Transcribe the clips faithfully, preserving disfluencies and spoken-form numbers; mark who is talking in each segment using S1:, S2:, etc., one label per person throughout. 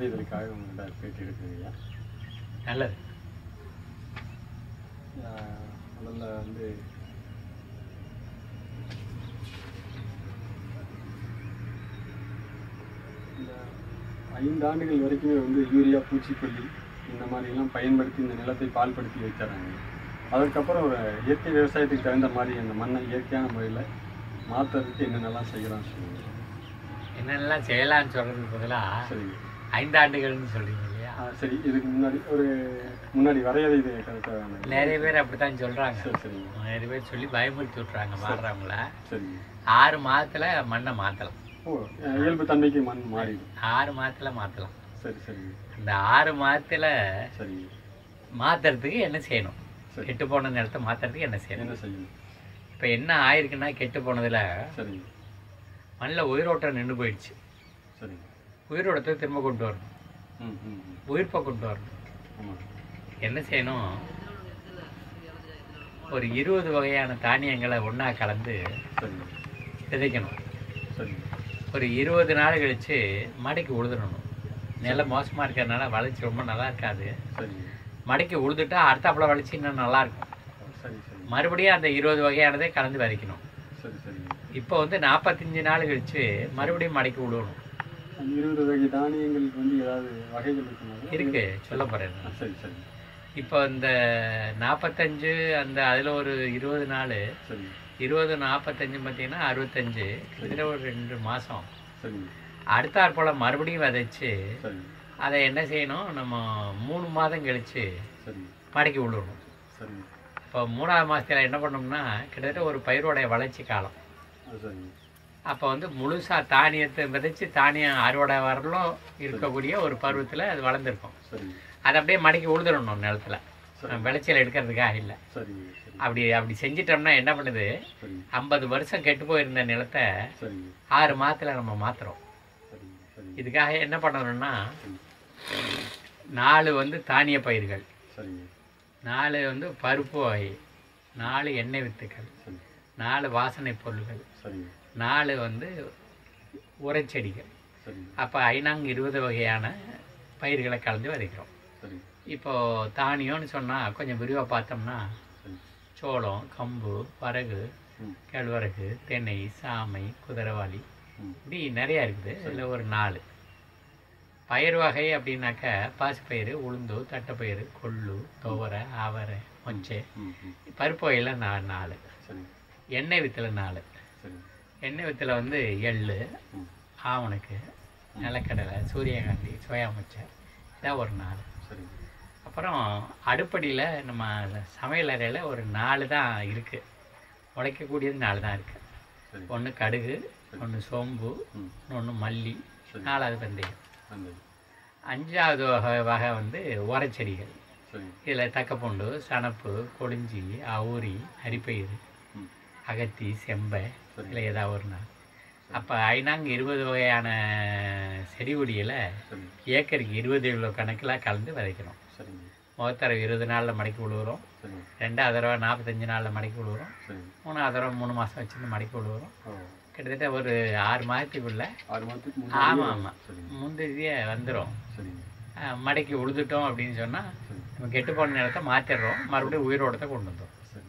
S1: இதற்காக உங்கள்கிட்ட பேட்டி எடுக்குறீங்க.
S2: நல்லது.
S1: முதல்ல வந்து இந்த ஐந்து ஆண்டுகள் வரைக்குமே வந்து யூரியா, பூச்சிக்கொல்லி இந்த மாதிரிலாம் பயன்படுத்தி இந்த நிலத்தை பால்படுத்தி வைக்கிறாங்க. அதற்கப்புறம் ஒரு இயற்கை விவசாயத்துக்கு தகுந்த மாதிரி அந்த மண்ணை இயற்கையான முறையில் மாற்றுறதுக்கு என்னென்னலாம் செய்யலாம்னு சொல்லுங்கள்.
S2: என்னென்னலாம் செய்யலாம்னு சொல்கிறதுக்கு பதிலாக
S1: சரி,
S2: ஐந்து ஆண்டுகள்னு சொல்கிறீங்க இல்லையா?
S1: சரி, இதுக்கு முன்னாடி ஒரு முன்னாடி வரையறை இது கரெக்டாக
S2: நிறைய பேர் அப்படி தான் சொல்கிறாங்க.
S1: சரி சரிங்க.
S2: நிறைய பேர் சொல்லி பயமுறுத்தி விட்றாங்க மாறுறவங்கள.
S1: சரிங்க.
S2: ஆறு மாதத்தில் மண்ணை மாற்றலாம்.
S1: ஓ, இயல்பு தன்மைக்கு மண் மாறிடும்.
S2: ஆறு மாதத்தில் மாற்றலாம்.
S1: சரி சரிங்க.
S2: இந்த ஆறு மாதத்தில்
S1: சரி
S2: மாற்றுறதுக்கு என்ன செய்யணும்? கெட்டு போன நிலத்தை மாற்றுறதுக்கு என்ன செய்யணும்?
S1: என்ன செய்யணும்?
S2: இப்போ என்ன ஆயிருக்குன்னா, கெட்டு போனதில்
S1: சரிங்க
S2: மண்ணில் உயிரோட்டம் நின்று போயிடுச்சு.
S1: சரிங்க.
S2: உயிரோட்டத்தை திரும்ப கொண்டு வரணும்.
S1: ம் ம்
S2: உயிர்ப்பை கொண்டு வரணும்.
S1: ஆமாம்.
S2: என்ன செய்யணும்? ஒரு இருபது வகையான தானியங்களை ஒன்றா கலந்து
S1: சரிங்க
S2: விதைக்கணும்.
S1: சரிங்க.
S2: ஒரு இருபது நாள் கழித்து மடைக்கு உழுதுடணும். நிலம் மோசமாக இருக்கிறதுனால வளர்ச்சி ரொம்ப நல்லா இருக்காது.
S1: சரிங்க.
S2: மடைக்கு உழுதுட்டா அடுத்தாப்புல வளர்ச்சி இன்னும் நல்லாயிருக்கும்.
S1: சரி சரி.
S2: மறுபடியும் அந்த இருபது வகையானதே கலந்து விதைக்கணும்.
S1: சரி சரிங்க.
S2: இப்போ வந்து நாற்பத்தஞ்சு நாள் கழித்து மறுபடியும் மடைக்கு விடணும்.
S1: அந்த இருபது வகை தானியங்களுக்கு வந்து ஏதாவது வகைகள் இருக்குங்களா?
S2: இருக்கு, சொல்ல போகிறேன்.
S1: சரி சரி.
S2: இப்போ இந்த நாற்பத்தஞ்சு அந்த அதில் ஒரு இருபது நாள்,
S1: சரி
S2: இருபது நாற்பத்தஞ்சு பார்த்தீங்கன்னா அறுபத்தஞ்சு, கிட்டத்தட்ட ஒரு ரெண்டு மாதம்.
S1: சரி.
S2: அடுத்தாற் போல் மறுபடியும் விதைச்சு
S1: சரி.
S2: அதை என்ன செய்யணும்? நம்ம மூணு மாதம் கழித்து
S1: சரி
S2: மடக்கி விடணும்.
S1: சரி.
S2: இப்போ மூணாவது மாதத்தில் என்ன பண்ணோம்னா, கிட்டத்தட்ட ஒரு பயிரோடைய வளர்ச்சி காலம்.
S1: சரி.
S2: அப்போ வந்து முழுசாக தானியத்தை விதைச்சி தானியம் அறுவடை வரலும் இருக்கக்கூடிய ஒரு பருவத்தில் அது வளர்ந்துருக்கும்.
S1: சரி.
S2: அதை அப்படியே மடக்கி உழுதுடணும் நிலத்தில், விளைச்சல் எடுக்கிறதுக்காக இல்லை.
S1: சரி.
S2: அப்படி அப்படி செஞ்சிட்டோம்னா என்ன பண்ணுது? ஐம்பது வருஷம் கெட்டு போயிருந்த நிலத்தை ஆறு மாதத்தில் நம்ம மாற்றுறோம். இதுக்காக என்ன பண்ணணும்னா, நாலு வந்து தானிய பயிர்கள், நாலு வந்து பருப்பு வகை, நாலு எண்ணெய் வித்துக்கள், நாலு வாசனை பொருள்கள், நாலு வந்து உரைச்செடிகள். அப்போ ஐநாங்க இருபது வகையான பயிர்களை கலந்து விதைக்கிறோம். இப்போது தானியம்னு சொன்னால் கொஞ்சம் விரிவாக பார்த்தோம்னா, சோளம், கம்பு, வரகு, கேழ்வரகு, தென்னை, சாமை, குதிரைவாளி, இப்படி நிறையா இருக்குது. இதில் ஒரு நாலு பயிர் வகை அப்படின்னாக்கா, பாசிப்பயிறு, உளுந்து, தட்டைப்பயிறு, கொள்ளு, துவரை, அவரை, மொச்சை. பருப்பு வகையில் நாலு நாலு எண்ணெய் வித்தில் நாலு. எண்ணெய் வித்தில் வந்து எள்ளு, ஆவணக்கு, நிலக்கடலை, சூரியகாந்தி, சோயா மொச்சை, இதான் ஒரு நாலு. அப்புறம் அடுப்படியில் நம்ம சமையல் அறையில் ஒரு நாலு தான் இருக்குது, உழைக்கக்கூடியது நாலு தான் இருக்குது. ஒன்று கடுகு, ஒன்று சோம்பு, ஒன்று மல்லி, நாலாவது வெந்தயம். அஞ்சாவது வகை வகை வந்து உரைச்செடிகள். இதில் தக்கப்பூண்டு, சணப்பு, கொளிஞ்சி, அவுரி, அரிப்பயிறு, அகத்தி, செம்பை, இதில் ஏதாவது ஒரு நாள். அப்போ ஐநாங்க இருபது வகையான செடி கொடிகளை ஏக்கருக்கு இருபது கிலோ கணக்கில் கலந்து விதைக்கணும். முதல் தடவை இருபது நாளில் மடக்கி விழுவுறோம், ரெண்டாவது தடவை நாற்பத்தஞ்சு நாளில் மடக்கி விழுவுறோம், மூணாவது தடவை மூணு மாதம் வச்சுருந்து மடக்கி விழுவுறோம். கிட்டத்தட்ட ஒரு ஆறு மாதத்துக்குள்ள ஆமாம் ஆமாம் முந்திரியே வந்துடும். மடக்கி உழுதுட்டோம் அப்படின்னு சொன்னால் நம்ம கெட்டு போன நிலத்தை மாற்றிடுறோம், மறுபடியும் உயிரோட்டத்தை கொண்டு வந்துடும்.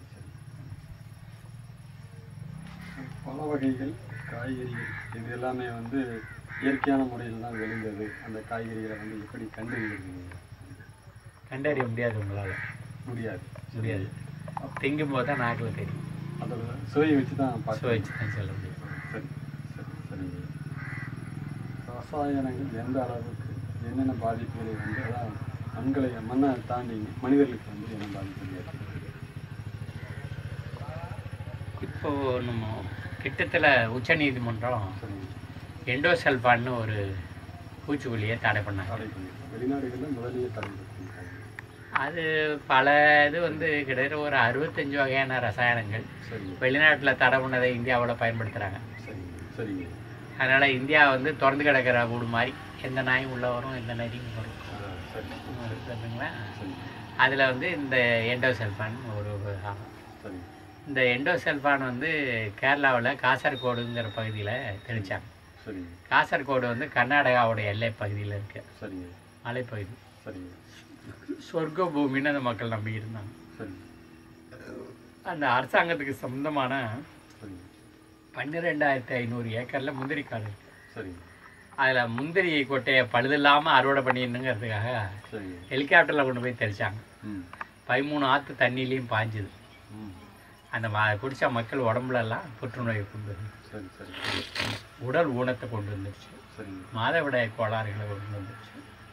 S1: பல வகைகள் காய்கறிகள் இது எல்லாமே வந்து இயற்கையான முறையில் தான் விளைந்தது. அந்த காய்கறிகளை வந்து எப்படி கண்டறிகிறீங்க?
S2: கண்டறிய முடியாது, உங்களால்
S1: முடியாது
S2: முடியாது. திங்கும் போது தான் நாக்கில் தெரியும்.
S1: அதோட சுவையை வச்சு தான்
S2: சுவை வச்சு தான் சொல்ல முடியும்.
S1: சரி சரி சரிங்க. ரசாயனங்கள் எந்த அளவுக்கு என்னென்ன பாதிப்புகளை வந்து அதான் மண்களை மண்ணை தாண்டி மனிதர்களுக்கு வந்து என்ன பாதிப்பு ஏற்படுது?
S2: இப்போது நம்ம கிட்டத்தில் உச்ச நீதிமன்றம் எண்டோசல்ஃபான்னு ஒரு பூச்சிக்கொல்லியை தடை பண்ணாங்க.
S1: வெளிநாடுகளில் முதலியே தடை.
S2: அது பல இது வந்து கிட்டத்தட்ட ஒரு அறுபத்தஞ்சு வகையான ரசாயனங்கள் வெளிநாட்டில் தடை பண்ணதை இந்தியாவில் பயன்படுத்துகிறாங்க. அதனால் இந்தியா வந்து திறந்து கிடக்கிற வீடு மாதிரி, எந்த நாயும் உள்ளே வரும், எந்த நரியும் வரும். சரிங்களா? அதில் வந்து இந்த எண்டோசல்ஃபான் ஒரு ஆகும். இந்த எண்டோசல்ஃபான் வந்து கேரளாவில் காசர்கோடுங்கிற பகுதியில் தெளித்தாங்க.
S1: சரிங்க.
S2: காசர்கோடு வந்து கர்நாடகாவோட எல்லை பகுதியில் இருக்கு.
S1: சரிங்க.
S2: மலைப்பகுதி.
S1: சரிங்க.
S2: சொர்க்க பூமின்னு அந்த மக்கள் நம்பி இருந்தாங்க.
S1: சரிங்க.
S2: அந்த அரசாங்கத்துக்கு சொந்தமான
S1: சரிங்க.
S2: பன்னிரெண்டாயிரத்தி ஐநூறு ஏக்கரில் முந்திரி காடு இருக்கு.
S1: சரிங்க.
S2: அதில் முந்திரி கொட்டையை பழுதில்லாமல் அறுவடை பண்ணிடணுங்கிறதுக்காக
S1: சரிங்க.
S2: ஹெலிகாப்டரில் கொண்டு போய் தெளிச்சாங்க.
S1: ம்.
S2: பதிமூணு ஆற்று தண்ணியிலையும் பாஞ்சுது.
S1: ம்.
S2: அந்த மா குடித்த மக்கள் உடம்புலலாம் புற்றுநோயை கொண்டு வந்து
S1: சரி சரி
S2: உடல் ஊனத்தை கொண்டு வந்துருச்சு.
S1: சரிங்க.
S2: மாதவிடாய் கோளாறுகளை கொண்டு வந்துருச்சு.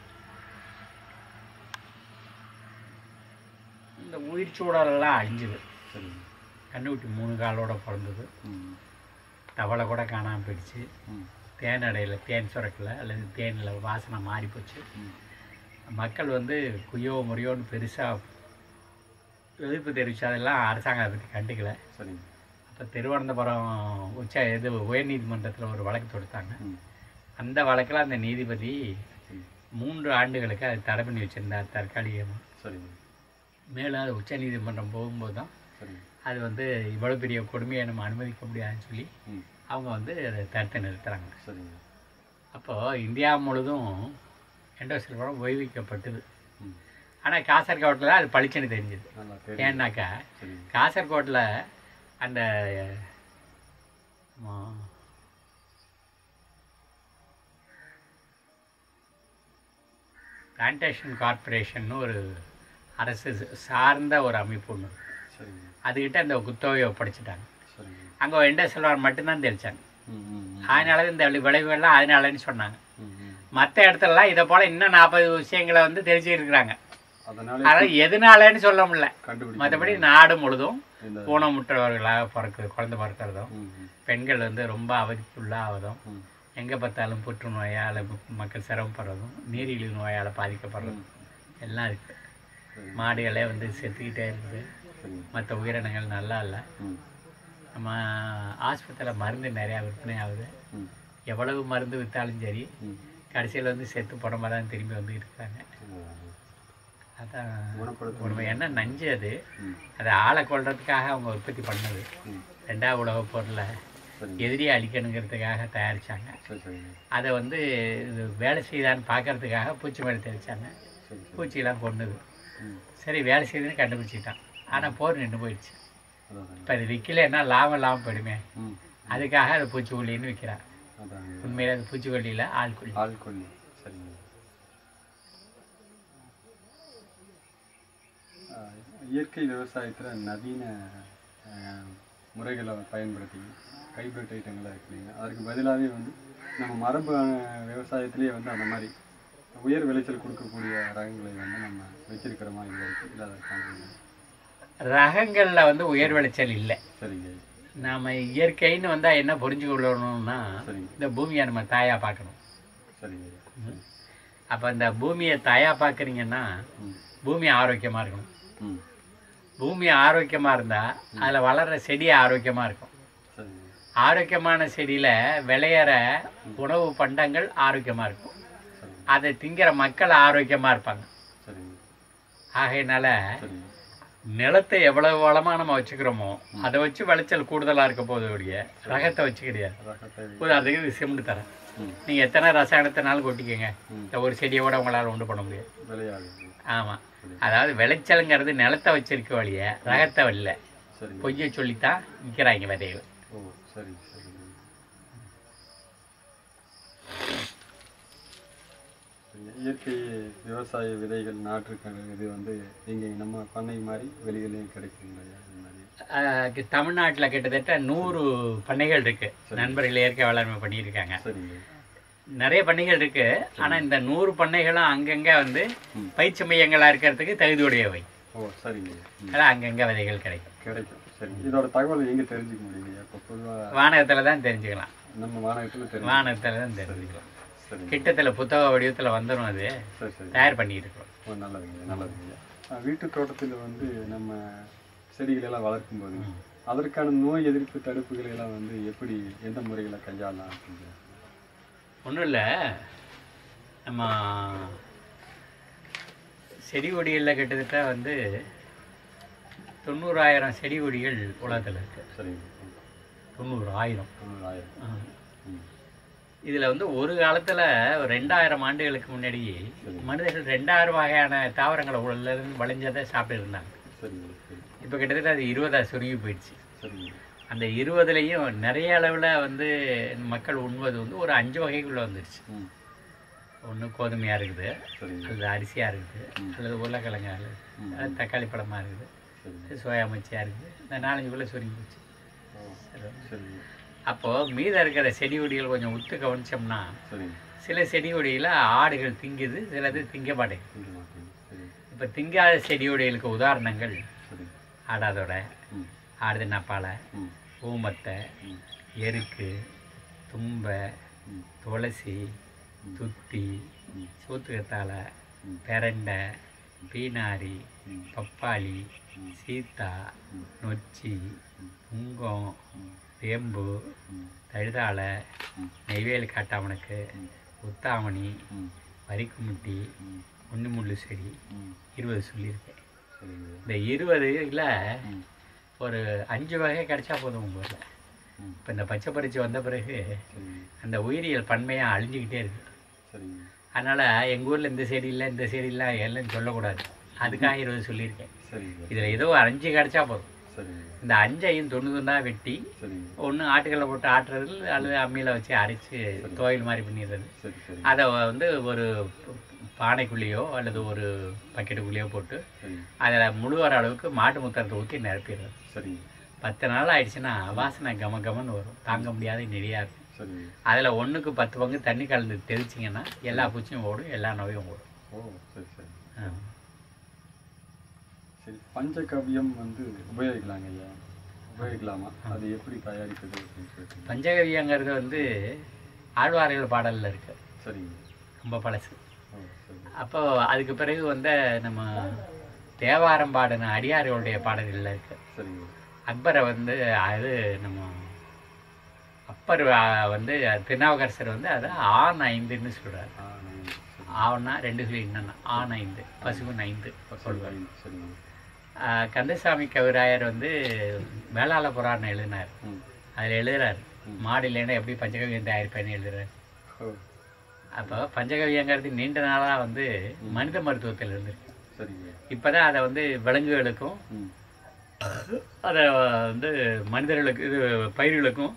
S2: இந்த உயிர் சூழலெல்லாம் அழிஞ்சுது.
S1: சரிங்க.
S2: கண்ணுக்குட்டி மூணு காலோட பிறந்தது.
S1: ம்.
S2: தவளை கூட காணாமல் போயிடுச்சு.
S1: ம்.
S2: தேன் அடையில் தேன் சுரக்கலை அல்லது தேனில் வாசனை மாறி போச்சு.
S1: ம். மக்கள்
S2: வந்து குய்யோ முறையோன்னு பெருசாக எதிர்ப்பு தெரிவிச்சு அதெல்லாம் அரசாங்கம் அதை பற்றி கண்டுக்கல.
S1: சரிங்க.
S2: அப்போ திருவனந்தபுரம் உச்ச இது உயர்நீதிமன்றத்தில் ஒரு வழக்கு தொடுத்தாங்க.
S1: ம்.
S2: அந்த வழக்கில் அந்த நீதிபதி
S1: ம்.
S2: மூன்று ஆண்டுகளுக்கு அது தடை பண்ணி வச்சுருந்தார் தற்காலிகமாக.
S1: சரிங்க.
S2: மேலும் அது உச்ச நீதிமன்றம் போகும்போது தான்
S1: சரிங்க.
S2: அது வந்து இவ்வளோ பெரிய கொடுமையை நம்ம அனுமதிக்க முடியாதுன்னு சொல்லி
S1: ம்.
S2: அவங்க வந்து அதை தடுத்து நிறுத்துகிறாங்க.
S1: சரிங்க.
S2: அப்போது இந்தியா முழுதும் எண்டோசல் படம் ஓய்விக்கப்பட்டது.
S1: ம்.
S2: ஆனால் காசர்கோட்டில் அது பளிச்சுன்னு தெரிஞ்சுது.
S1: நல்லா தெரியும்.
S2: ஏன்னாக்கா
S1: சரிங்க.
S2: காசர்கோட்டில் அந்த பிளான்டேஷன் கார்பரேஷன் ஒரு அரசு சார்ந்த ஒரு அமைப்பு ஒன்று.
S1: சரிங்க.
S2: அதுக்கிட்ட அந்த குத்தகையை ஒப்படைச்சிட்டாங்க.
S1: சரிங்க.
S2: அங்கே எண்டோ செல்வார் மட்டும்தான் தெளித்தாங்க.
S1: ம். ம்.
S2: அதனால இந்த விளைவுகள்லாம் அதனாலன்னு சொன்னாங்க.
S1: ம். ம்.
S2: மற்ற இடத்துலலாம் இதை போல் இன்னும் நாற்பது விஷயங்களை வந்து தெரிஞ்சுருக்குறாங்க.
S1: அதனால
S2: அதனால் எதனாலன்னு சொல்ல முடியல.
S1: கண்டுபிடிக்க
S2: மற்றபடி நாடு முழுதும்
S1: இந்த
S2: ஊனமுற்றவர்களாக பிறக்குது, குழந்தை பிறக்கிறதும்,
S1: ம். ம்.
S2: பெண்கள் வந்து ரொம்ப அவதிக்குள்ளாவதும்,
S1: ம்.
S2: எங்கே பார்த்தாலும் புற்றுநோயால் மக்கள் சிரமப்படுறதும், நீரிழிவு நோயால் பாதிக்கப்படுறதும் எல்லாம் இருக்குது. மாடுகளே வந்து செத்துக்கிட்டே இருக்குது.
S1: சரிங்க.
S2: மற்ற உயிரினங்கள் நல்லா இல்லை.
S1: ம்.
S2: நம்ம ஆஸ்பத்திரியில் மருந்து நிறையா விற்பனை ஆகுது.
S1: ம்.
S2: எவ்வளவு மருந்து விற்றாலும் சரி
S1: ம்.
S2: கடைசியில் வந்து செத்து புடம்பா தான் திரும்பி வந்துக்கிட்டு இருக்காங்க. அதான்
S1: குணப்படுத்த
S2: ஒரு என்ன நஞ்சு அது.
S1: ம்.
S2: அதை ஆளை கொள்றதுக்காக அவங்க உற்பத்தி பண்ணது.
S1: ம்.
S2: ரெண்டாவது உலகப் போரில்
S1: சரிங்க.
S2: எதிரியை அழிக்கணுங்கிறதுக்காக தயாரித்தாங்க.
S1: சரி சரிங்க.
S2: அதை வந்து இது வேலை செய்தான்னு பார்க்கறதுக்காக பூச்சி மேலே தெளித்தாங்க.
S1: சரி சரி.
S2: பூச்சியெல்லாம் கொண்டுது.
S1: ம்.
S2: சரி வேலை செய்யுதுன்னு கண்டுபிடிச்சிட்டான். ஆனால் போர் நின்று போயிடுச்சு.
S1: அதான்
S2: இப்போ அது விற்கலைன்னா லாபம் இல்லாமல் போயிடுமே.
S1: ம்.
S2: அதுக்காக அது பூச்சிக்கொல்லின்னு விற்கிறான்.
S1: அதான்
S2: உண்மையில அது பூச்சிக்கொல்லியில் ஆள்கொல்லி.
S1: ஆள்கொல்லி. சரிங்க. ஆஹ், இயற்கை விவசாயத்தில் நவீன ஆஹ், முறைகளை பயன்படுத்தி ஹைபிரிட் ஐட்டங்களாக இருக்குங்க. அதுக்கு பதிலாகவே வந்து நம்ம மரபு ஆஹ், விவசாயத்திலேயே வந்து அந்த மாதிரி உயர் விளைச்சல் கொடுக்கக்கூடிய ரகங்களை வந்து நம்ம வச்சிருக்கிற மாதிரி இருக்குது. இல்லை அதற்கான
S2: ரகங்களில் வந்து உயர் விளைச்சல் இல்லை.
S1: சரிங்க.
S2: நாம் இயற்கைன்னு வந்தால் என்ன புரிஞ்சு கொள்ளணும்னா
S1: சரிங்க.
S2: இந்த பூமியை நம்ம தாயாக பார்க்கணும்.
S1: சரிங்க.
S2: அப்போ இந்த பூமியை தாயாக பார்க்குறீங்கன்னா
S1: ம்.
S2: பூமி ஆரோக்கியமாக இருக்கணும்.
S1: ம்.
S2: பூமி ஆரோக்கியமாக இருந்தால் அதில் வளர்கிற செடி ஆரோக்கியமாக இருக்கும்.
S1: சரிங்க.
S2: ஆரோக்கியமான செடியில் விளையிற உணவு பண்டங்கள் ஆரோக்கியமாக இருக்கும்.
S1: சரிங்க.
S2: அதை திங்கிற மக்கள் ஆரோக்கியமாக இருப்பாங்க.
S1: சரிங்க.
S2: ஆகையினால
S1: சரிங்க.
S2: நிலத்தை எவ்வளவு வளமாக நம்ம வச்சுக்கிறோமோ அதை வச்சு விளைச்சல் கூடுதலாக இருக்க போது ஒழிய ரகத்தை வச்சு கிடையாது.
S1: ரகத்தை
S2: உதாரணத்துக்கு இது சிமெண்ட் தரேன்.
S1: ம்.
S2: நீங்கள் எத்தனை ரசாயனத்தினாலும் கொட்டிக்கங்க,
S1: ம்.
S2: இந்த ஒரு செடியோட உங்களால் ஒன்று பண்ண முடியாது.
S1: விளையாது.
S2: ஆமாம், அதாவது விளைச்சலுங்கிறது நிலத்தை வச்சிருக்க வழிய ரகத்தை இல்லை.
S1: சரிங்க.
S2: பொய்யை சொல்லித்தான் விற்கிறாங்க விதைகள்.
S1: ஓ சரி சரிங்க. இயற்கை விவசாய விதைகள் நாற்றுக்கள் இது வந்து இங்கே நம்ம பண்ணை மாதிரி வெளியிலையும் கிடைக்கும் இல்லையா? இந்த மாதிரி
S2: தமிழ்நாட்டில் கிட்டத்தட்ட நூறு பண்ணைகள் இருக்கு. நண்பர்கள் இயற்கை வேளாண்மை பண்ணியிருக்காங்க.
S1: சரிங்க.
S2: நிறைய பண்ணைகள் இருக்கு. ஆனால் இந்த நூறு பண்ணைகளும் அங்கங்கே வந்து
S1: ம்.
S2: பயிற்சி மையங்களாக இருக்கிறதுக்கு தகுதியுடையவை.
S1: ஓ சரிங்க. ம்.
S2: அதான் அங்கங்கே விதைகள் கிடைக்கும்.
S1: கிடைக்கும். சரி, இதோட தகவல் எங்கே தெரிஞ்சுக்க முடியுங்க? இப்போ பொதுவாக
S2: வானகத்தில் தான் தெரிஞ்சுக்கலாம்.
S1: நம்ம வானகத்தில் தெரியும்.
S2: வானகத்தில் தான் தெரிஞ்சுக்கலாம்.
S1: சரி.
S2: கிட்டத்தில் புத்தக வடிவத்தில் வந்துடும். அது
S1: சரி சரி.
S2: தயார் பண்ணிட்டு இருக்கோம்.
S1: ஓ நல்லதுங்க நல்லதுங்க. வீட்டு தோட்டத்தில் வந்து நம்ம செடிகள் எல்லாம் வளர்க்கும்போது அதற்கான நோய் எதிர்ப்பு தடுப்புகளை எல்லாம் வந்து எப்படி எந்த முறைகளை கையாளலாம் அப்படின்னு?
S2: ஒன்றும் இல்லை, நம்ம செடி கொடிகளில் கிட்டத்தட்ட வந்து தொண்ணூறாயிரம் செடி கொடிகள் உலகத்தில் இருக்குது.
S1: சரிங்க.
S2: தொண்ணூறு ஆயிரம்
S1: தொண்ணூறாயிரம்.
S2: இதில் வந்து ஒரு காலத்தில் ரெண்டாயிரம் ஆண்டுகளுக்கு முன்னாடி மனிதர்கள் ரெண்டாயிரம் வகையான தாவரங்களை உள்ளிருந்து விளைஞ்சதை சாப்பிட்டு இருந்தாங்க. இப்போ கிட்டத்தட்ட அது இருபதாக சுருங்கி போயிடுச்சு. அந்த இருபதுலேயும் நிறைய அளவில் வந்து மக்கள் உண்பது வந்து ஒரு அஞ்சு வகைக்குள்ளே வந்துடுச்சு. ஒன்று கோதுமையாக இருக்குது, அல்லது அரிசியாக இருக்குது, அல்லது உருளைக்கிழங்காக இருக்குது, அது தக்காளி பழமாக இருக்குது, சோயா மச்சியாக இருக்குது. இந்த நாலஞ்சுக்குள்ளே சுருங்கி போச்சு. அப்போது மீதம் இருக்கிற செடி கொடிகள் கொஞ்சம் உத்து கவனிச்சோம்னா சில செடி கொடியில் ஆடுகள் திங்குது, சிலது திங்க மாட்டேங்குது. இப்போ திங்காத செடி கொடிகளுக்கு உதாரணங்கள் ஆடாதோட, ஆடுது நப்பாலை, ஊமத்தை, எருக்கு, தும்பை, துளசி, துத்தி, சூத்துக்கத்தாழை, பெரண்டை, பீனாரி, பப்பாளி, சீத்தா, நொச்சி, புங்கம், வேம்பு, தழுதாழை, நெய்வேலி காட்டாமணக்கு, உத்தாமணி, வரிக்குமுட்டி, ஒன்றுமுள்ளு செடி, இருபது சொல்லியிருக்கேன். இந்த இருபதுல ஒரு அஞ்சு வகை கிடைச்சா போதும் உங்கள் ஊரில். இப்போ இந்த பச்சை பறிச்சு வந்த பிறகு அந்த உயிரியல் பன்மையாக அழிஞ்சிக்கிட்டே இருக்குது. அதனால் எங்கள் ஊரில் இந்த செடி இல்லை, இந்த செடி இல்லை எல்லாம் சொல்லக்கூடாது. அதுக்காக இருபது சொல்லியிருக்கேன். இதில் ஏதோ அஞ்சு கிடைச்சா போதும். இந்த அஞ்சையும் தொண்ணூறு துண்டாக வெட்டி ஒன்று ஆட்டுக்கல்ல போட்டு ஆட்டுறது, அல்லது அம்மியில் வச்சு அரைச்சி துவையல் மாதிரி பண்ணிடுறது. அதை வந்து ஒரு பானைக்குள்ளேயோ அல்லது ஒரு பக்கெட்டுக்குள்ளேயோ போட்டு அதில் முழுவர அளவுக்கு மாட்டு முத்தரத்தை ஊற்றி நிரப்பிடுறது. சரி, பத்து நாள் ஆயிடுச்சுன்னா வாசனை கம கமன்னு வரும், தாங்க முடியாத நெடியாக இருக்கும். அதில் ஒன்றுக்கு பத்து பங்கு தண்ணி கலந்து தெளிச்சிங்கன்னா எல்லா பூச்சியும் ஓடும், எல்லா நோயும் ஓடும்.
S1: ஓ சரி சரி. சரி, பஞ்சகவ்யம் வந்து உபயோகிக்கலாங்க ஐயா, உபயோகிக்கலாமா? அது எப்படி தயாரிக்கிறது அப்படின்னு சொல்லிட்டு.
S2: பஞ்சகவ்யங்கிறது வந்து ஆழ்வார்கள் பாடலில் இருக்குது.
S1: சரி, ரொம்ப
S2: பழசு. அப்போ அதுக்கு பிறகு வந்து நம்ம தேவாரம் பாடின அடியார்களுடைய பாடல்களில் இருக்கு.
S1: சரி,
S2: அக்பரை வந்து அது நம்ம அப்பர் வந்து திருநாவுக்கரசர் வந்து அதை ஆண் ஐந்துன்னு சொல்கிறார். ஆவன்னா ரெண்டு சொல்லி என்னன்னா ஆண் ஐந்து, பசுவன் ஐந்து சொல்வார். கந்தசாமி கவிராயர் வந்து வேளாள புராணம் எழுதினார். அதில் எழுதுறார், மாடு இல்லைன்னா எப்படி பஞ்சகவியம் தயாரிப்பேன்னு எழுதுறார். அப்போ பஞ்சகவியங்கிறது நீண்ட நாளாக வந்து மனித மருத்துவத்தில் இருந்திருக்கு. இப்போ தான் அதை வந்து விலங்குகளுக்கும் அதை வந்து மனிதர்களுக்கு இது பயிர்களுக்கும்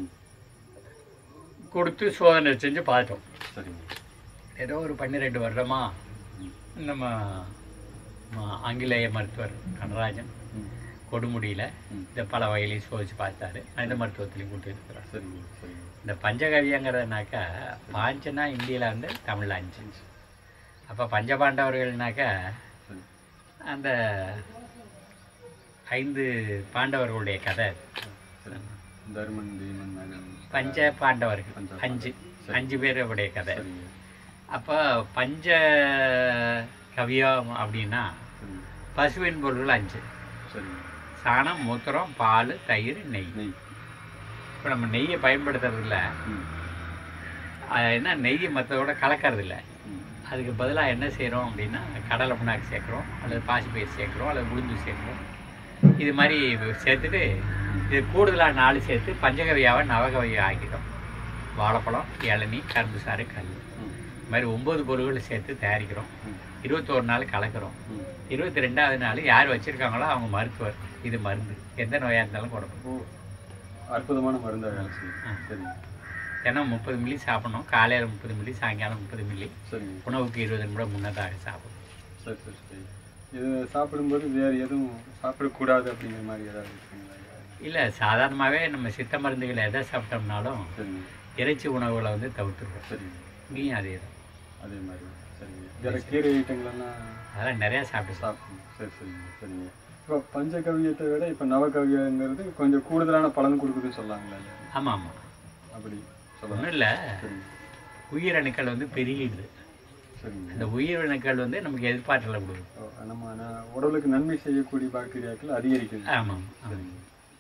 S2: கொடுத்து சோதனை செஞ்சு பார்த்தோம். ஏதோ ஒரு பன்னிரெண்டு வருடமா நம்ம ஆங்கிலேய மருத்துவர் கனராஜன் கொடுமுடியில் இந்த பல வகையிலையும் சோதிச்சு பார்த்தாரு, மனித மருத்துவத்திலையும் கொடுத்து இருக்கிறார். இந்த பஞ்சகவியங்கிறதுனாக்கா பாஞ்சனா இந்தியில் வந்து தமிழில் அஞ்சு. அப்போ பஞ்சபாண்டவர்கள்னாக்கா அந்த ஐந்து பாண்டவர்களுடைய கதை. பஞ்ச பாண்டவர்கள் அஞ்சு அஞ்சு பேருடைய கதை. அப்போ பஞ்ச கவியம் அப்படின்னா பசுவின் பொருள்கள் அஞ்சு: சாணம், மூத்திரம், பால், தயிர், நெய். இப்போ நம்ம நெய்யை பயன்படுத்துறதில்ல, என்ன நெய்யை மற்றதோட கலக்கறதில்ல. அதுக்கு பதிலாக என்ன செய்கிறோம் அப்படின்னா கடலை புண்ணாக்கு சேர்க்குறோம், அல்லது பாசிப்பயிர் சேர்க்குறோம், அல்லது உளுந்து சேர்க்குறோம். இது மாதிரி சேர்த்துட்டு இது கூடுதலாக நாலு சேர்த்து பஞ்சகவியாவை நவகவியாக ஆக்கிட்டோம். வாழைப்பழம், இளநீ, கரும்பு சாறு, கல், இது மாதிரி ஒம்பது பொருள்களை சேர்த்து தயாரிக்கிறோம். இருபத்தோரு நாள் கலக்கிறோம். இருபத்தி ரெண்டாவது நாள் யார் வச்சுருக்காங்களோ அவங்க மருத்துவர் இது மருந்து எந்த நோயாக இருந்தாலும் கொடுக்கணும்.
S1: அற்புதமான மருந்து. சரி,
S2: தினம் முப்பது மில்லி சாப்பிடணும். காலையில் முப்பது மில்லி, சாயங்காலம் முப்பது மில்லி. சரி, உணவுக்கு இருபது நிமிடம் முன்னதாக சாப்பிடணும்.
S1: சரி சரி சரி. இது சாப்பிடும்போது வேறு எதுவும் சாப்பிடக்கூடாது அப்படிங்கிற மாதிரி ஏதாவது இருக்குங்களா?
S2: இல்லை, சாதாரணமாகவே நம்ம சித்த மருந்துகளை எதை சாப்பிட்டோம்னாலும் இறைச்சி உணவுகளை வந்து தவிர்த்துருவோம். சரி, இங்கேயும் அதே தான்,
S1: அதே மாதிரி. சரி, வேறு கீரை ஐட்டங்கள்லாம்
S2: அதெல்லாம் நிறையா சாப்பிட்டு
S1: சாப்பிடணும். சரி சரிங்க சரிங்க. இப்போ பஞ்சகவியத்தை விட இப்போ நவகவியங்கிறது கொஞ்சம் கூடுதலான பலன் கொடுக்குதுன்னு சொல்லலாங்களா?
S2: ஆமாம் ஆமாம்,
S1: அப்படி
S2: ஒன்றும் இல்லை. உயிரணுக்கள் வந்து பெருகிடுது. அந்த உயிரணுக்கள் வந்து நமக்கு எதிர்பார்த்தல கொடுக்குது.
S1: நம்ம உடலுக்கு நன்மை செய்யக்கூடிய பாக்டீரியாக்கள் அதிகரிக்குது.
S2: ஆமாம் சரிங்க.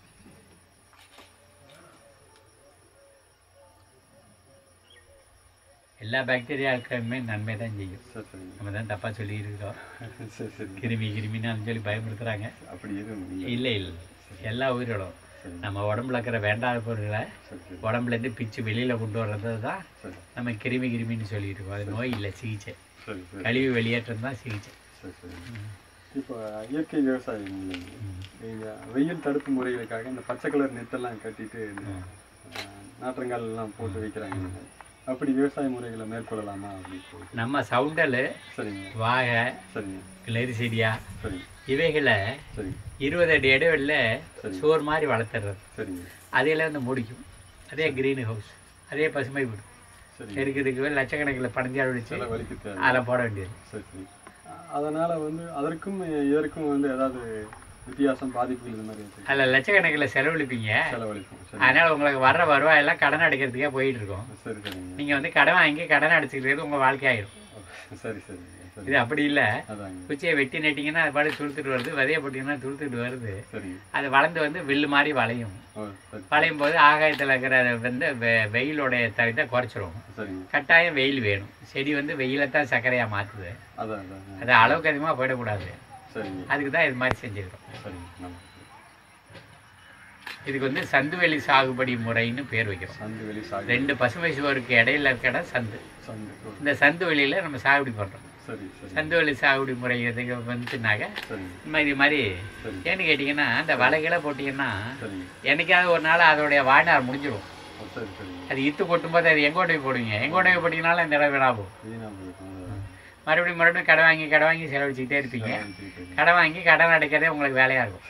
S2: எல்லா பாக்டீரியாவுக்குமே நன்மை தான் செய்யும். நம்ம தான் தப்பாக சொல்லி இருக்கிறோம். கிருமி கிருமின்னு சொல்லி பயன்படுத்துகிறாங்க.
S1: அப்படி எதுவும்
S2: இல்லை இல்லை, எல்லா உயிரிடும் நம்ம உடம்புல இருக்கிற வேண்டாத பொருட்களை உடம்புலேருந்து பிச்சு வெளியில் கொண்டு வர்றது தான் நம்ம கிருமி கிருமின்னு சொல்லிட்டு இருக்கோம். அது நோய் இல்லை, சிகிச்சை. கழிவு வெளியேற்றம் தான் சிகிச்சை.
S1: இப்போ இயற்கை விவசாயம் நீங்கள் வெயில் தடுப்பு முறைகளுக்காக இந்த பச்சை கலர் நெட்டெல்லாம் கட்டிட்டு நாற்றங்கால் எல்லாம் போட்டு வைக்கிறாங்க. அப்படி விவசாய முறைகளை மேற்கொள்ளலாமா அப்படின்னு
S2: நம்ம சவுண்டல்,
S1: சரிங்க,
S2: வாகை,
S1: சரிங்க,
S2: கிளறி செடியா,
S1: சரி,
S2: இவைகளை
S1: சரி,
S2: இருபது அடி இடைவெளியில் சோறு மாதிரி வளர்த்துறது.
S1: சரிங்க.
S2: அதையெல்லாம் வந்து முடிக்கும். அதே கிரீன் ஹவுஸ், அதே பசுமை வீடு.
S1: சரி,
S2: இருக்குதுக்கு லட்சக்கணக்கில் படைஞ்சால் வச்சு
S1: வலிக்கு
S2: அதை போட வேண்டியது.
S1: சரி சரி. அதனால் வந்து அதற்கும் இதற்கும் வந்து ஏதாவது வித்தியாசம், பாதிப்புகள் இந்த மாதிரி இருக்கு?
S2: அதில் லட்சக்கணக்கில் செலவழிப்பீங்க,
S1: செலவழிப்போம்.
S2: அதனால் உங்களுக்கு வர்ற வருவாயெல்லாம் கடன் அடைக்கிறதுக்கே போயிட்டு இருக்கோம்.
S1: சரி சரிங்க.
S2: நீங்கள் வந்து கடன் வாங்கி கடன் அடைச்சிக்கிறது உங்கள் வாழ்க்கையாயிடும்.
S1: சரி சரி.
S2: இது அப்படி இல்லை. குச்சியை வெட்டி நட்டிங்கன்னா அது பாட்டு துளுத்துட்டு வருது, விதைய போட்டிங்கன்னா துளுத்துட்டு வருது. அது வளர்ந்து வந்து வில்லு மாதிரி வளையும். வளையும் போது ஆகாயத்தில் இருக்கிற வந்து வெயிலோடைய தவிர்த்த குறைச்சிரும். கட்டாயம் வெயில் வேணும். செடி வந்து வெயிலைத்தான் சர்க்கரையாக மாற்றுது. அது அளவுக்கு அதிகமாக போயிடக்கூடாது. அதுக்கு தான் இது மாதிரி செஞ்சுருக்கோம். இதுக்கு வந்து சந்துவெளி சாகுபடி முறைன்னு பேர் வைக்கிறோம். ரெண்டு பசுமை சுவருக்கு இடையில இருக்கிற சந்து. இந்த சந்து வெளியில் நம்ம சாகுபடி பண்ணுறோம். சந்துவெளி சாகுபடி முறை எதுக்கு வந்துச்சுனாக்க இந்த மாதிரி மாதிரி ஏன்னு கேட்டிங்கன்னா, இந்த வலைகளை போட்டிங்கன்னா என்னைக்காவது ஒரு நாள் அதோடைய வாழ்நாள் முடிஞ்சிடும். அது இத்து கொட்டும்போது அது எங்கோட்டை போடுவீங்க, எங்கோட்டை போட்டிங்கனாலும் இந்த இடம் விடாகும். மறுபடியும் மறுபடியும் கடை வாங்கி கடை வாங்கி செலவழிச்சுக்கிட்டே இருப்பீங்க. கடை வாங்கி கடன் அடைக்கிறதே உங்களுக்கு வேலையாக இருக்கும்.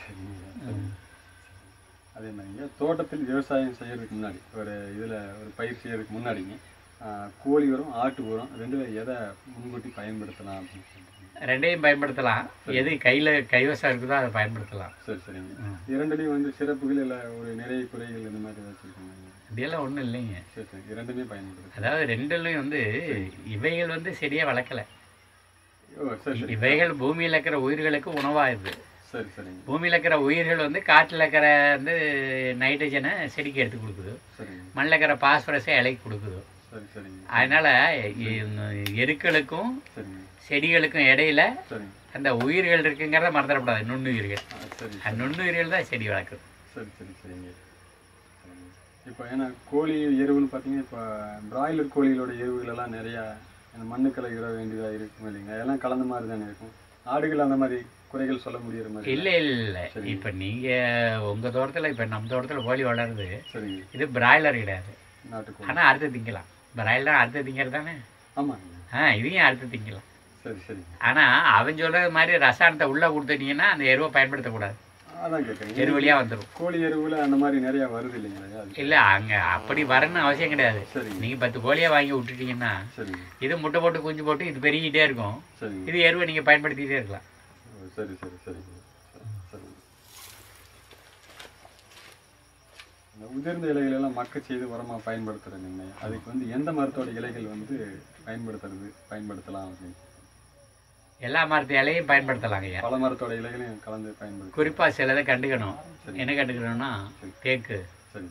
S1: அதே மாதிரிங்க தோட்டத்தில் விவசாயம் செய்யறதுக்கு முன்னாடி ஒரு இதில் ஒரு பயிர் செய்யறதுக்கு முன்னாடிங்க கோழி உரம், ஆட்டு உரம் ரெண்டுல எதை முன்கூட்டி பயன்படுத்தலாம் அப்படின்னு சொல்லிட்டு?
S2: ரெண்டையும் பயன்படுத்தலாம். எது கையில் கைவசம் இருக்குதோ அதை பயன்படுத்தலாம்.
S1: சரி சரிங்க. இரண்டுலேயும் வந்து சிறப்புகள் இல்லை ஒரு நிறைய குறைகள் இந்த மாதிரி வச்சுருக்காங்க?
S2: இதெல்லாம் ஒன்றும் இல்லைங்க.
S1: சரி சரி. இரண்டுமே பயன்படுத்து.
S2: அதாவது ரெண்டுலையும் வந்து இவைகள் வந்து செடியாக வளர்க்கலை. இவைகள் பூமியில் இருக்கிற உயிர்களுக்கு உணவாகுது.
S1: சரி சரிங்க.
S2: பூமியில் இருக்கிற உயிர்கள் வந்து காற்றில் இருக்கிற வந்து நைட்ரஜனை செடிக்கு எடுத்து கொடுக்குது. மண்ணில் இருக்கிற பாஸ்பரஸை இலைக்கு கொடுக்குது. அதனால எருக்களுக்கும் செடிகளுக்கும் இடையில அந்த உயிர்கள் இருக்குங்கிறத மறந்துடக்கூடாது. நுண்ணுயிர்கள். அந்த நுண்ணுயிர்கள் தான் செடி வளர்க்குது.
S1: சரி சரி சரிங்க. இப்போ ஏன்னா கோழி எருவுன்னு பார்த்தீங்கன்னா, இப்போ பிராய்லர் கோழிகளோட எருவுகள் எல்லாம் நிறையா மண்ணுக்களை இட வேண்டியதாக இருக்கும் இல்லைங்க? அதெல்லாம் கலந்த மாதிரி தானே இருக்கும். ஆடுகள் அந்த மாதிரி குறைகள் சொல்ல முடியுற மாதிரி?
S2: இல்லை இல்லை. இப்போ நீங்கள் உங்கள் தோட்டத்தில், இப்போ நம்ம தோட்டத்தில் கோழி வளருது. இது பிராய்லர் கிடையாது,
S1: நாட்டுக்கோழி.
S2: ஆனால் அறுத்து திங்கலாம். பிராய்லர் அறுத்து திங்கிறது தானே?
S1: ஆமாங்க.
S2: ஆ இதையும் அறுத்து திங்கலாம்.
S1: சரி சரி.
S2: ஆனால் அவன் சொல்கிறது மாதிரி ரசாயனத்தை உள்ளே கொடுத்துட்டீங்கன்னா அந்த எருவை பயன்படுத்தக்கூடாது.
S1: அதான் கேட்குறேன்.
S2: எரு வழியாக வந்துடும்.
S1: கோழி எருவில் அந்த மாதிரி நிறையா வருது இல்லைங்களா?
S2: இல்லை, அங்கே அப்படி வரணும்னு அவசியம் கிடையாது. நீங்கள் பத்து கோழியை வாங்கி விட்டுட்டீங்கன்னா இது முட்டை போட்டு குஞ்சு போட்டு இது பெருகிட்டே இருக்கும். இது எருவை நீங்கள் பயன்படுத்திக்கிட்டே இருக்கலாம்.
S1: சரி சரி சரி சரி. இந்த உதிர்ந்த இலைகள் எல்லாம் மக்க செய்து உரமாக பயன்படுத்துகிறேன். அதுக்கு வந்து எந்த மரத்தோட இலைகள் வந்து பயன்படுத்துறது பயன்படுத்தலாம் அப்படின்னு?
S2: எல்லா மரத்து இலையும் பயன்படுத்தலாங்க.
S1: பல மரத்தோட இலைகளையும் கலந்து பயன்படுத்த.
S2: குறிப்பாக சிலதை கண்டுக்கணும். என்ன கண்டுக்கணும்னா தேக்கு, சரி,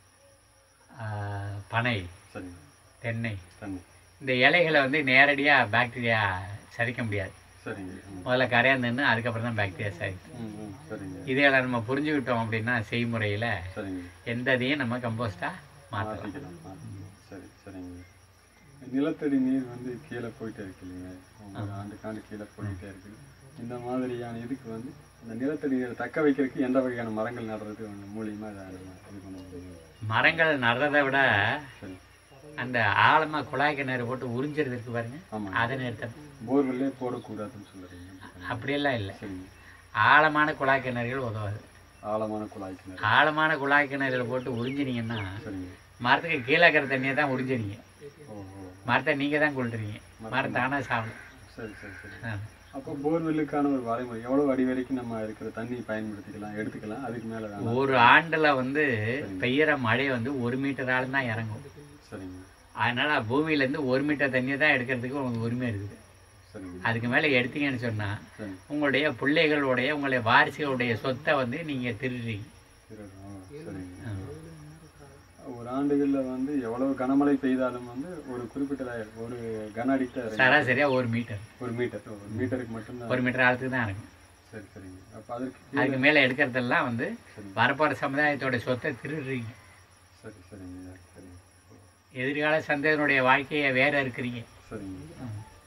S2: பனை, சரி, தென்னை. இந்த இலைகளை வந்து நேரடியாக பாக்டீரியா சரிக்க முடியாது.
S1: சரிங்க.
S2: முதல்ல கரையாந்துன்னு அதுக்கப்புறம் தான் பாக்டீரியா சரிக்கும். இதையெல்லாம் நம்ம புரிஞ்சுக்கிட்டோம் அப்படின்னா செய்முறையில் எந்த இதையும் நம்ம கம்போஸ்டாக மாற்றலாம்.
S1: சரி சரிங்க. நிலத்தடி நீர் வந்து கீழே போயிட்டே இருக்கு இல்லைங்க? ஆண்டுக்கு ஆண்டு கீழே போயிட்டே இருக்கு. இந்த மாதிரியான இதுக்கு வந்து இந்த நிலத்தடி நீரை தக்க வைக்கிறதுக்கு எந்த வகையான மரங்கள் நடுறது மூலியமா இது பண்ண முடியும்?
S2: மரங்கள் நடுறதை விட அந்த ஆழமாக குழாய் கிணறு போட்டு உறிஞ்சிறது இருக்கு பாருங்க, அதை நிறுத்தணும்.
S1: போர்வெல்லே போடக்கூடாதுன்னு சொல்றீங்க?
S2: அப்படியெல்லாம் இல்லை. ஆழமான குழாய் கிணறுகள் உதவாது.
S1: ஆழமான குழாய் கிணறு
S2: ஆழமான குழாய் கிணறுகள் போட்டு உறிஞ்சினீங்கன்னா மரத்துக்கு கீழே இருக்கிற தண்ணியை தான் உறிஞ்சினீங்க. மரத்தை நீங்கள் தான் கொள்றீங்க. மரம் தானே சாப்பிடும்.
S1: சரி சரி சரி. அப்போ போர்வெல்லுக்கான ஒரு வரைமுறை எவ்வளோ அடி வரைக்கும் நம்ம இருக்கிற தண்ணி பயன்படுத்திக்கலாம் எடுத்துக்கலாம்? அதுக்கு மேலே
S2: ஒரு ஆண்டில் வந்து பெய்கிற மழை வந்து ஒரு மீட்டர் ஆழம் தான் இறங்கும்.
S1: சரிங்க.
S2: அதனால் பூமியிலேருந்து ஒரு மீட்டர் தண்ணியை தான் எடுக்கிறதுக்கு உங்களுக்கு உரிமை இருக்குது. அதுக்கு மேலே எடுத்தீங்கன்னு சொன்னால் உங்களுடைய பிள்ளைகளுடைய உங்களுடைய வாரிசுகளுடைய சொத்தை வந்து நீங்கள் திருடுறீங்க.
S1: ஒரு ஆண்டுகளில் வந்து எவ்வளவு கனமழை பெய்தாலும் வந்து ஒரு குறிப்பிட்ட ஒரு கன அடிக்கு
S2: சராசரியாக ஒரு மீட்டர்
S1: ஒரு மீட்டர் ஒரு மீட்டருக்கு மட்டும்தான்
S2: ஒரு மீட்டர் ஆழத்துக்கு தான் இருக்கும்.
S1: சரி சரிங்க. அப்போ அதற்கு
S2: அதுக்கு மேலே எடுக்கிறதெல்லாம் வந்து வரப்போகிற சமுதாயத்தோட சொத்தை திருடுறீங்க.
S1: சரி சரிங்க. சரி.
S2: எதிர்கால சந்ததியினுடைய வாழ்க்கையை வேற இருக்கிறீங்க.
S1: சரிங்க.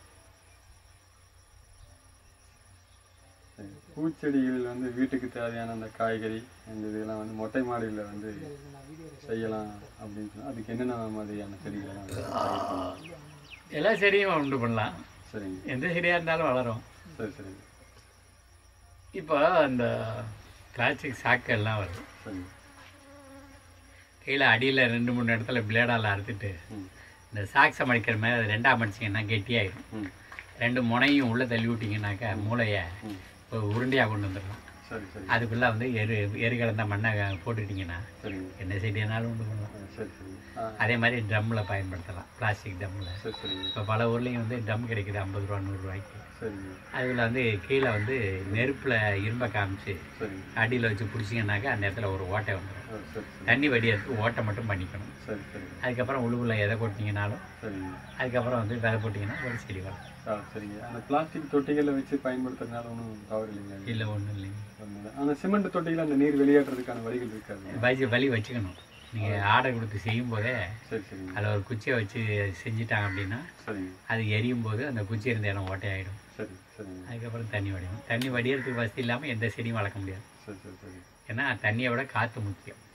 S1: பூச்செடிகள் வந்து வீட்டுக்கு தேவையான அந்த காய்கறி அந்த இதெல்லாம் வந்து மொட்டை மாடியில் வந்து செய்யலாம் அப்படின்னு சொன்னால் அதுக்கு என்னென்ன மாதிரியான செடிகள்லாம்?
S2: எல்லா செடியும் உண்டு பண்ணலாம்.
S1: சரிங்க.
S2: எந்த செடியாக இருந்தாலும் வளரும்.
S1: சரி சரிங்க.
S2: இப்போ அந்த பிளாஸ்டிக் சாக்கு எல்லாம் வருது.
S1: சரிங்க.
S2: கீழே அடியில் ரெண்டு மூணு இடத்துல பிளேடால் அறுத்துட்டு இந்த சாக்ஸை மடிக்கிற மாதிரி அது ரெண்டாக மடிச்சிங்கன்னா கெட்டியாயிடும். ரெண்டு முனையும் உள்ளே தள்ளி விட்டிங்கனாக்கா மூளையை இப்போ உருண்டையாக கொண்டு வந்துடலாம்.
S1: சரி சரி.
S2: அதுக்குள்ளே வந்து எரு எரு கலந்த மண்ணை போட்டுட்டிங்கன்னா என்ன செடியானாலும் உண்டு பண்ணலாம்.
S1: சரி சரி.
S2: அதே மாதிரி ட்ரம்மில் பயன்படுத்தலாம், பிளாஸ்டிக் ட்ரம்மில்.
S1: சரி சரி.
S2: இப்போ பல ஊர்லேயும் வந்து ட்ரம் கிடைக்குது ஐம்பது ரூபா நூறுரூவாய்க்கு.
S1: சரிங்க.
S2: அதில் வந்து கீழே வந்து நெருப்பில் இரும்பை காமிச்சு அடியில் வச்சு பிடிச்சிங்கனாக்கா அந்த இடத்துல ஒரு ஓட்டை வந்துடும். தண்ணி வடி எடுத்து ஓட்டை மட்டும் பண்ணிக்கணும்.
S1: சரி சரி.
S2: அதுக்கப்புறம் உழுவுல எதை கொட்டினீங்கனாலும்
S1: சரிங்க.
S2: அதுக்கப்புறம் வந்து விதை போட்டிங்கன்னா ஒரு செடி வரும்.
S1: சரிங்க. அந்த பிளாஸ்டிக் தொட்டிகளில் வச்சு பயன்படுத்துறதுனால ஒன்றும் தவறு இல்லைங்க?
S2: இல்லை, ஒன்றும் இல்லைங்க.
S1: அந்த சிமெண்ட் தொட்டியில் அந்த நீர் வெளியேற்றதுக்கான வழிகள் இருக்காது?
S2: வலி வலி வச்சுக்கணும். நீங்கள் ஆர்டர் கொடுத்து செய்யும் போதே
S1: சரி சரி
S2: அதில் ஒரு குச்சியை வச்சு செஞ்சுட்டாங்க அப்படின்னா
S1: சரிங்க
S2: அது எரியும் போது அந்த குச்சி இருந்த இடம் ஓட்டையாயிடும்.
S1: சரி சரிங்க.
S2: அதுக்கப்புறம் தண்ணி வடியும். தண்ணி வடிகிறதுக்கு வசதி இல்லாமல் எந்த செடியும் வளர்க்க முடியாது.
S1: சரி சரி சரி.
S2: ஏன்னா தண்ணியை விட காற்று முக்கியம்.